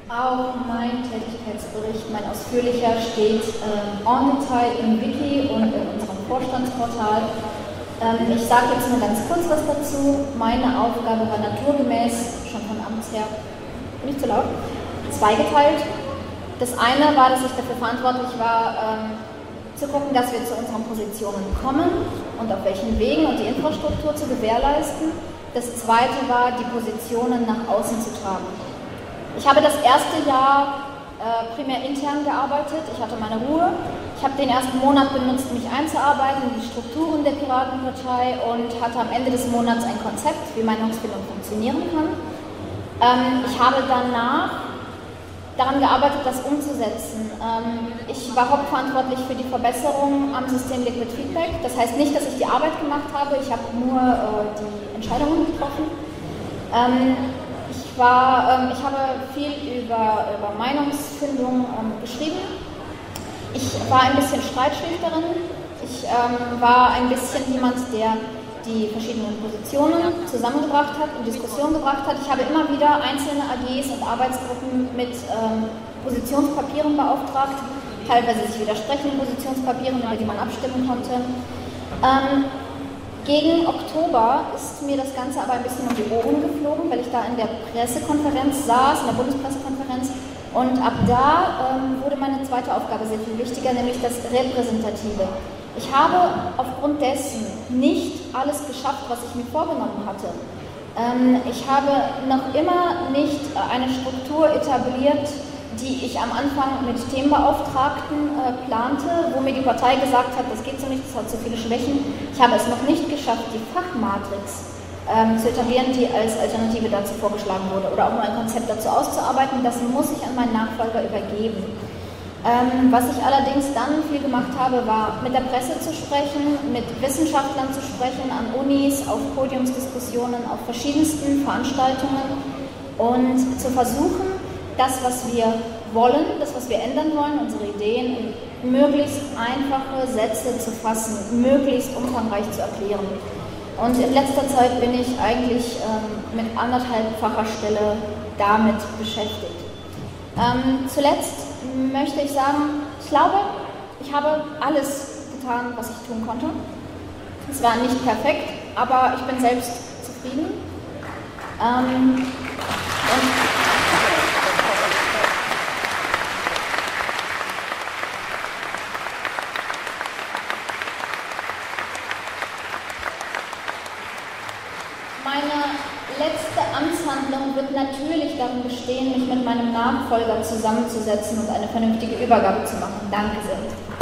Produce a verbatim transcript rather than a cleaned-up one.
Auch mein Tätigkeitsbericht, mein ausführlicher, steht äh, en Detail im Wiki und in unserem Vorstandsportal. Ähm, ich sage jetzt nur ganz kurz was dazu. Meine Aufgabe war naturgemäß, schon von Amts her, nicht zu laut, zweigeteilt. Das eine war, dass ich dafür verantwortlich war, ähm, zu gucken, dass wir zu unseren Positionen kommen und auf welchen Wegen und die Infrastruktur zu gewährleisten. Das zweite war, die Positionen nach außen zu tragen. Ich habe das erste Jahr äh, primär intern gearbeitet, ich hatte meine Ruhe. Ich habe den ersten Monat benutzt, mich einzuarbeiten in die Strukturen der Piratenpartei und hatte am Ende des Monats ein Konzept, wie Meinungsbildung funktionieren kann. Ähm, ich habe danach daran gearbeitet, das umzusetzen. Ähm, ich war hauptverantwortlich für die Verbesserung am System Liquid Feedback. Das heißt nicht, dass ich die Arbeit gemacht habe, ich habe nur äh, die Entscheidungen getroffen. Ähm, Ich, war, ähm, ich habe viel über, über Meinungsfindung ähm, geschrieben. Ich war ein bisschen Streitschlichterin. Ich ähm, war ein bisschen jemand, der die verschiedenen Positionen zusammengebracht hat und Diskussion gebracht hat. Ich habe immer wieder einzelne A Gs und Arbeitsgruppen mit ähm, Positionspapieren beauftragt, teilweise sich widersprechende Positionspapieren, über die man abstimmen konnte. Ähm, Gegen Oktober ist mir das Ganze aber ein bisschen um die Ohren geflogen, weil ich da in der Pressekonferenz saß, in der Bundespressekonferenz, und ab da ähm, wurde meine zweite Aufgabe sehr viel wichtiger, nämlich das Repräsentative. Ich habe aufgrund dessen nicht alles geschafft, was ich mir vorgenommen hatte. Ähm, ich habe noch immer nicht eine Struktur etabliert, die ich am Anfang mit Themenbeauftragten äh, plante, wo mir die Partei gesagt hat, das geht so nicht, das hat so viele Schwächen. Ich habe es noch nicht geschafft, die Fachmatrix ähm, zu etablieren, die als Alternative dazu vorgeschlagen wurde, oder auch nur ein Konzept dazu auszuarbeiten. Das muss ich an meinen Nachfolger übergeben. Ähm, was ich allerdings dann viel gemacht habe, war mit der Presse zu sprechen, mit Wissenschaftlern zu sprechen, an Unis, auf Podiumsdiskussionen, auf verschiedensten Veranstaltungen und zu versuchen, das, was wir wollen, das, was wir ändern wollen, unsere Ideen in möglichst einfache Sätze zu fassen, möglichst umfangreich zu erklären. Und in letzter Zeit bin ich eigentlich ähm, mit anderthalbfacher Stelle damit beschäftigt. Ähm, zuletzt möchte ich sagen, ich glaube, ich habe alles getan, was ich tun konnte. Es war nicht perfekt, aber ich bin selbst zufrieden. Ähm, und Meine letzte Amtshandlung wird natürlich darin bestehen, mich mit meinem Nachfolger zusammenzusetzen und eine vernünftige Übergabe zu machen. Danke sehr.